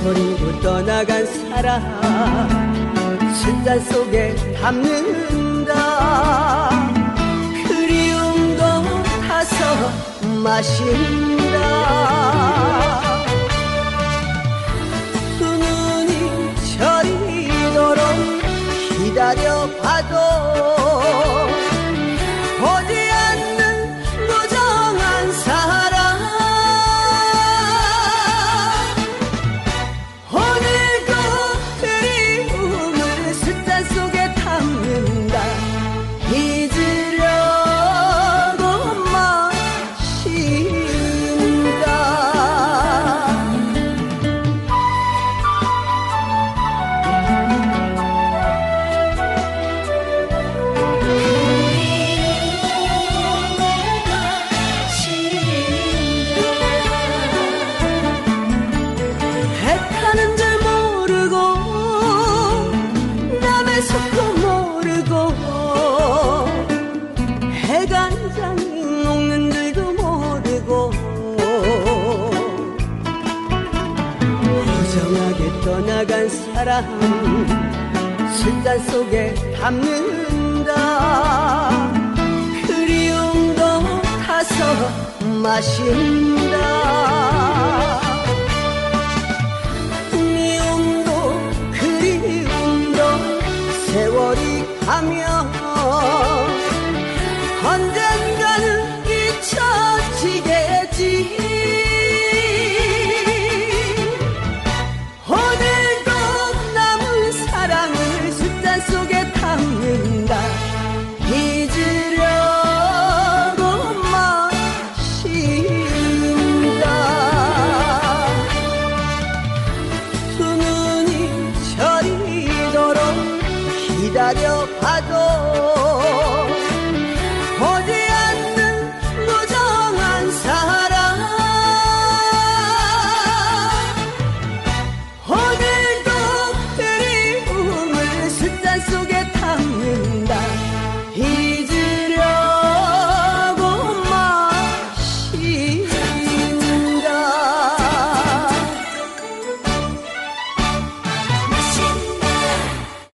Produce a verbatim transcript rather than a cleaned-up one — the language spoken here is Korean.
버리고 떠나간 사람 술잔 속에 담는다. 그리움도 타서 마신다. 두 눈이 저리도록 기다려봐도 보지 않는 무정한 사람. 오늘도 그리움을 숫잔 속에 담는다. 잊으려고 마신다. 타는 줄 모르고 남의 속도 모르고 해가 잔이 녹는 줄도 모르고 무정하게 떠나간 사람 술잔 속에 담는다. 그리움도 타서 마신다. 세월이 가면 언젠가는 잊혀지겠지. 오늘도 남은 사랑을 숫잔 속에 담는다. 잊으려고 마신다. 두 눈이 저리도록 기다려봐도